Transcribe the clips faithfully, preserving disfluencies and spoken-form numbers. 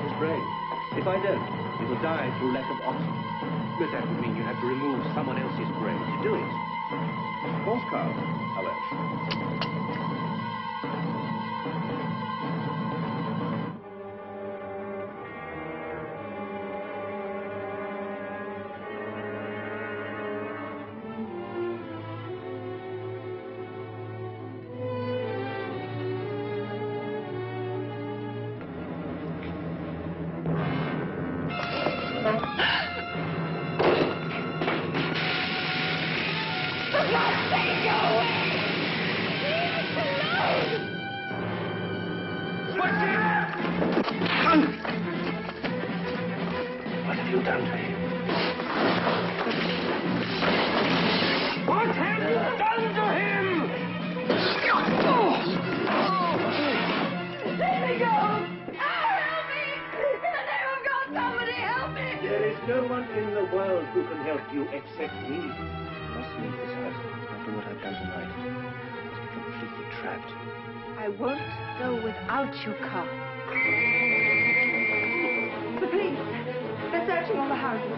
his brain. If I don't, he will die through lack of oxygen. But that would mean you have to remove someone else's brain to do it. False card, however. What have you done to him? What have you done to him? Let me go! Help me! In the name of God, somebody help me! There is no one in the world who can help you except me. You must leave this house after what I've done tonight. You must be completely trapped. I won't go without you, Carl. The police! They're searching all the houses.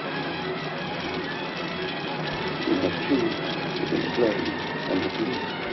You must choose between the flame and the police.